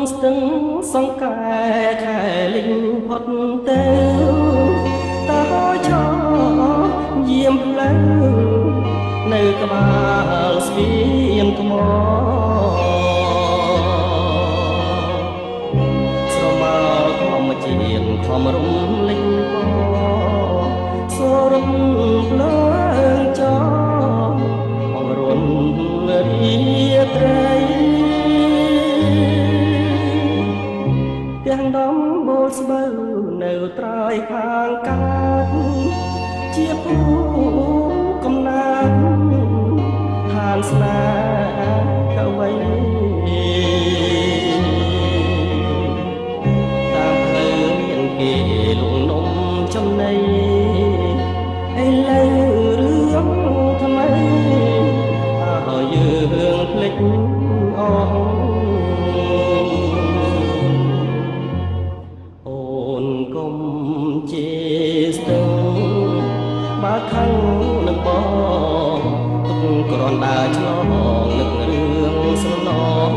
ស្ទឹងសង្កែខែលិញផុតទៅតើចោយាមផ្លូវនៅក្បាលស្ពានថ្មស្រមើធម្មជាតិធម្មរំលេចបងសូរំលើងចោអងរុនរីត្រីទាំងដំបូលស្បូវនៅត្រើយខាងកាត់ជាពូកំណាត់ឋានស្នេហ៍កវីតាមផ្លូវមានគេលងនំចំណៃឥឡូវរឿងថ្មីហើយយើងភ្លេចអស់កុំជេរស្ទឹងបើខឹងនឹងបងទុកក្រនដើរឆ្លងនឹករឿងស្រណង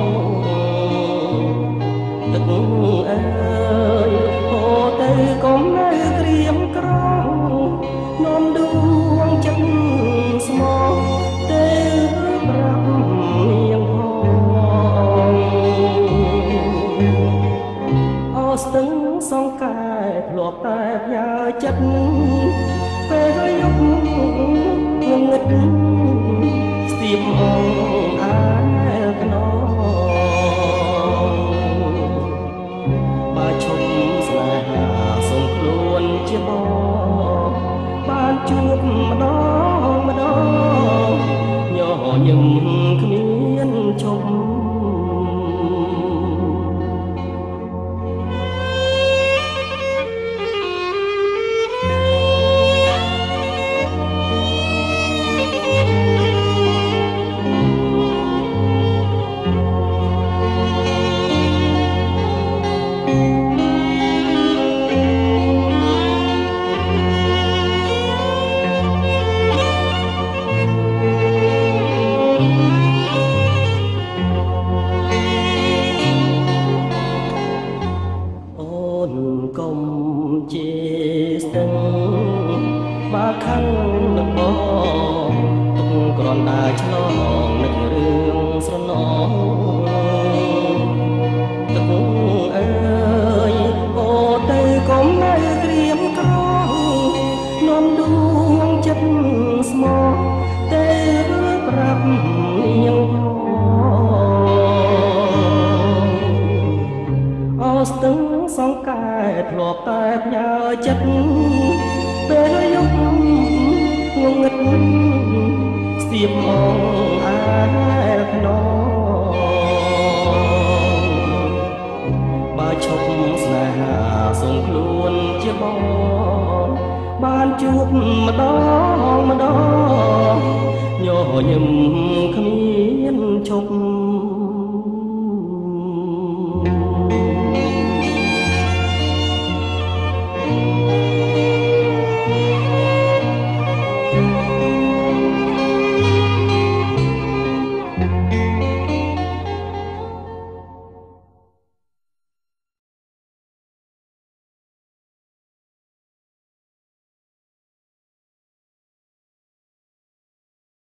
ទឹកអើយហូរទៅកុំនៅក្រៀមក្រងនាំដួងចិត្តស្មោះទៅប្រាប់នាងផងអូស្ទឹងសង្កែធ្លាប់តែផ្ញើចិត្តពេលយប់ងងឹតស្ទាបអងអាយខ្នងបើឈប់ស្នេហាសុំខ្លួនជាបងបានជួបម្ដងញញឹមគ្មានឈប់កុំជេរស្ទឹងបើខឹងនឹងបងទុកក្រនដើរឆ្លងនឹករឿងស្រណងទឹកអើយអូទៅកុំនៅក្រៀមក្រងនាំដួងចិត្តស្មោះទៅប្រាប់នាងអូស្ទឹងសង្កែធ្លាប់តែផ្ញើចិត្តពេលយប់ងងឹតស្ទាបអងអាយខ្នងបើឈប់ស្នេហាសុំខ្លួនជាបងបានជួបម្ដងញញឹម